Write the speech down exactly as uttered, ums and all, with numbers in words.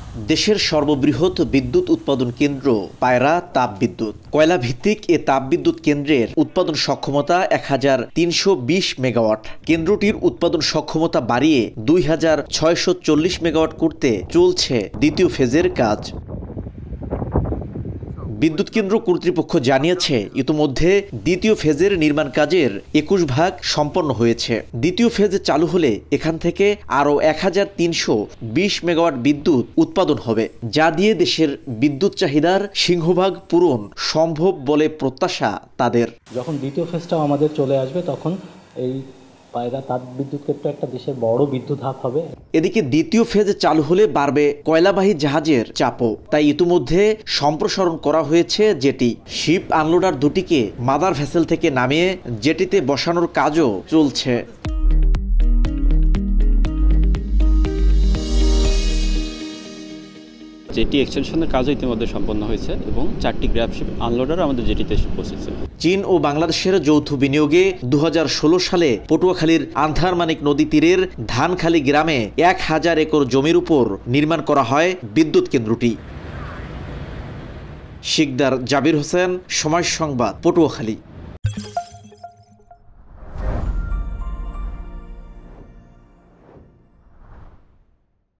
দেশের সর্ববৃহৎ বিদ্যুৎ উৎপাদন কেন্দ্র পায়রা তাপবিদ্যুৎ কয়লা ভিত্তিক এ তাপবিদ্যুৎ কেন্দ্রের উৎপাদন সক্ষমতা এক হাজার তিনশো বিশ মেগাওয়াট। কেন্দ্রটির উৎপাদন সক্ষমতা বাড়িয়ে দুই হাজার ছয়শো চল্লিশ মেগাওয়াট করতে চলছে দ্বিতীয় ফেজের কাজ। বিদ্যুৎ কেন্দ্র কর্তৃপক্ষ জানিয়েছে, ইতিমধ্যে দ্বিতীয় ফেজের নির্মাণ কাজের একুশ ভাগ সম্পন্ন হয়েছে। দ্বিতীয় ফেজ চালু হলে এখান থেকে আরও এক হাজার তিনশো বিশ মেগাওয়াট বিদ্যুৎ উৎপাদন হবে, যা দিয়ে দেশের বিদ্যুৎ চাহিদার সিংহভাগ পূরণ সম্ভব বলে প্রত্যাশা তাদের। যখন দ্বিতীয় ফেজটাও আমাদের চলে আসবে, তখন এই পায়রা তাপবিদ্যুৎ ক্ষেত্রে একটা দেশের বড় বিদ্যুৎ হাব হবে। এদিকে দ্বিতীয় ফেজে চালু হলে বাড়বে কয়লাবাহী জাহাজের চাপও, তাই ইতিমধ্যে সম্প্রসারণ করা হয়েছে জেটি। শিপ আনলোডার দুটিকে মাদার ভেসেল থেকে নামিয়ে জেটিতে বসানোর কাজও চলছে। জেটি এক্সটেনশনের কাজও ইতিমধ্যে সম্পন্ন হয়েছে এবং চারটি গ্র্যাবশিপ আনলোডার আমাদের জেটিতে এসে পৌঁছেছে। চীন ও বাংলাদেশের যৌথ বিনিয়োগে দু হাজার ষোলো সালে পটুয়াখালীর আন্ধারমানিক নদী তীরের ধানখালী গ্রামে এক হাজার একর জমির উপর নির্মাণ করা হয় বিদ্যুৎ কেন্দ্রটি। শিকদার জাবির হোসেন, সময় সংবাদ, পটুয়াখালী।